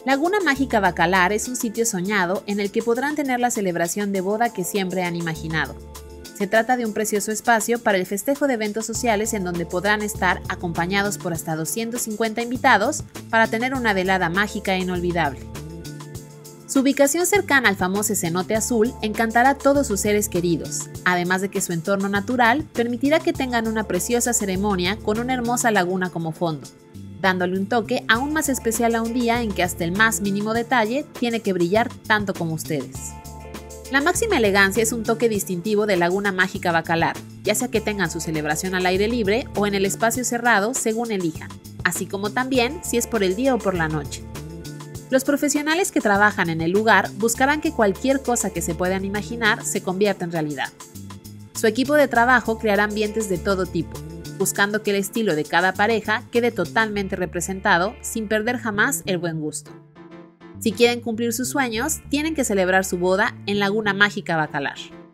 Laguna Mágica Bacalar es un sitio soñado en el que podrán tener la celebración de boda que siempre han imaginado. Se trata de un precioso espacio para el festejo de eventos sociales en donde podrán estar acompañados por hasta 250 invitados para tener una velada mágica e inolvidable. Su ubicación cercana al famoso cenote azul encantará a todos sus seres queridos, además de que su entorno natural permitirá que tengan una preciosa ceremonia con una hermosa laguna como fondo, dándole un toque aún más especial a un día en que hasta el más mínimo detalle tiene que brillar tanto como ustedes. La máxima elegancia es un toque distintivo de Laguna Mágica Bacalar, ya sea que tengan su celebración al aire libre o en el espacio cerrado según elijan, así como también si es por el día o por la noche. Los profesionales que trabajan en el lugar buscarán que cualquier cosa que se puedan imaginar se convierta en realidad. Su equipo de trabajo creará ambientes de todo tipo, buscando que el estilo de cada pareja quede totalmente representado sin perder jamás el buen gusto. Si quieren cumplir sus sueños, tienen que celebrar su boda en Laguna Mágica Bacalar.